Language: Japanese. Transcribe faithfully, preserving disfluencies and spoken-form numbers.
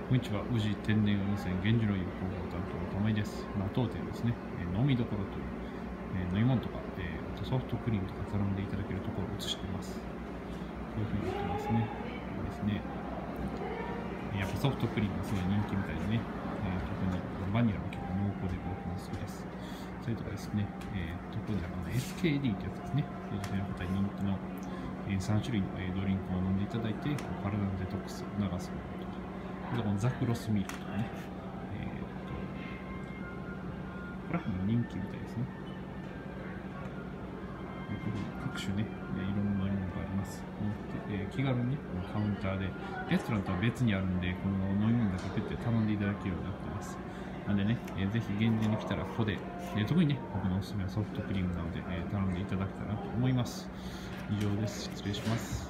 こんにちは、宇治天然温泉源氏の湯広報担当の玉井です。まあ、当店ですね、えー飲みどころという、えー飲み物とか、えーあとソフトクリームとか頼んでいただけるところを映しています。こういうふうになってますね。これですね。やっぱソフトクリームがすごい人気みたいでね、えー特にバニラも結構濃厚で僕も好きです。それとかですね、えー、どこにあるかな、エスケーディー ってやつですね。女性の方に人気の、えー、さん種類の、えードリンクを飲んでいただいて、こう体のデトックスを促すものとか、あとこのザクロスミルクとかね、えー、とこれはもう人気みたいですね。各種ね、いろんな飲み物があります。えー気軽にね、カウンターで、レストランとは別にあるんで、この飲み物だけペッて頼んでいただけるようになってます。なんでね、えーぜひ現地に来たらここで、えー特にね、僕のおすすめはソフトクリームなので、えー頼んでいただけたらと思います。以上です。失礼します。